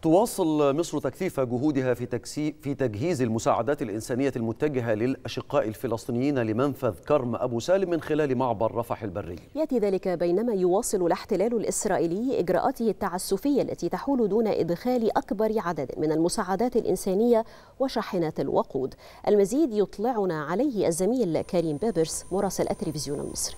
تواصل مصر تكثيف جهودها في تجهيز المساعدات الإنسانية المتجهة للأشقاء الفلسطينيين لمنفذ كرم أبو سالم من خلال معبر رفح البري. يأتي ذلك بينما يواصل الاحتلال الإسرائيلي إجراءاته التعسفية التي تحول دون إدخال أكبر عدد من المساعدات الإنسانية وشاحنات الوقود. المزيد يطلعنا عليه الزميل كريم بابرس مراسل التلفزيون المصري.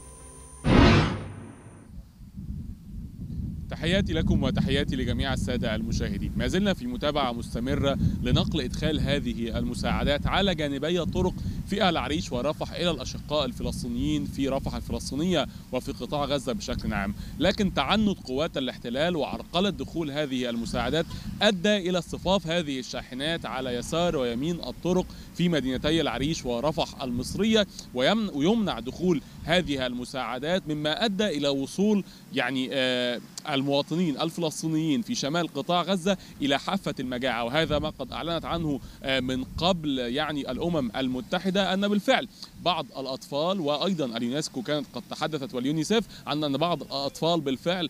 تحياتي لكم وتحياتي لجميع السادة المشاهدين. ما زلنا في متابعة مستمرة لنقل إدخال هذه المساعدات على جانبي الطرق في العريش ورفح إلى الأشقاء الفلسطينيين في رفح الفلسطينية وفي قطاع غزة بشكل عام. لكن تعنت قوات الاحتلال وعرقلة دخول هذه المساعدات أدى إلى اصطفاف هذه الشاحنات على يسار ويمين الطرق في مدينتي العريش ورفح المصرية، ويمنع دخول هذه المساعدات، مما أدى إلى وصول المواطنين الفلسطينيين في شمال قطاع غزة إلى حافة المجاعة. وهذا ما قد أعلنت عنه من قبل الأمم المتحدة، أن بالفعل بعض الأطفال وأيضا اليونسكو كانت قد تحدثت واليونيسيف عن أن بعض الأطفال بالفعل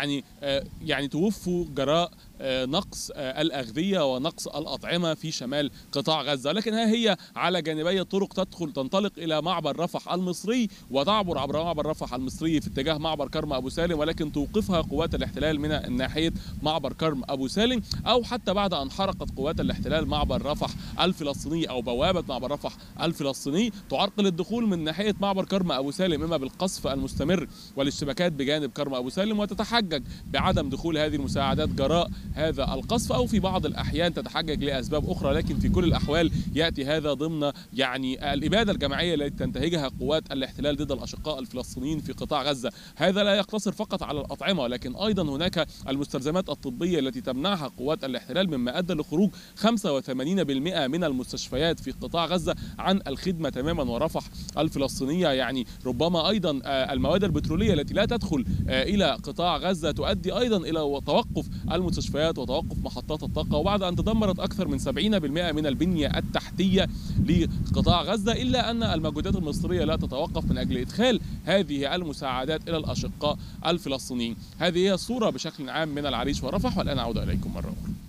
توفوا جراء نقص الأغذية ونقص الأطعمة في شمال قطاع غزة. لكن ها هي على جانبي الطرق تنطلق إلى معبر رفح المصري وتعبر عبر معبر رفح المصري في اتجاه معبر كرم أبو سالم، ولكن توقفها قوات الاحتلال من ناحية معبر كرم أبو سالم، أو حتى بعد أن حرقت قوات الاحتلال معبر رفح الفلسطيني أو بوابة معبر رفح الفلسطيني، تعرقل الدخول من ناحية معبر كرم أبو سالم إما بالقصف المستمر والاشتباكات بجانب كرم أبو سالم، وتتحجج بعدم دخول هذه المساعدات جراء هذا القصف، أو في بعض الأحيان تتحجج لأسباب أخرى. لكن في كل الأحوال يأتي هذا ضمن الإبادة الجماعية التي تنتهجها قوات الاحتلال ضد الأشقاء الفلسطينيين في قطاع غزة. هذا لا يقتصر فقط على الأطعمة، ولكن أيضا هناك المستلزمات الطبية التي تمنعها قوات الاحتلال، مما أدى لخروج 85% من المستشفيات في قطاع غزة عن الخدمة تماما. ورفح الفلسطينية ربما أيضا المواد البترولية التي لا تدخل إلى قطاع غزة تؤدي أيضا إلى توقف المستشفيات وتوقف محطات الطاقة، وبعد أن تدمرت أكثر من 70% من البنية التحتية لقطاع غزة، إلا أن المجهودات المصرية لا تتوقف من أجل إدخال هذه المساعدات إلى الأشقاء الفلسطينيين. هذه هي الصورة بشكل عام من العريش ورفح، والآن أعود إليكم مرة أخرى.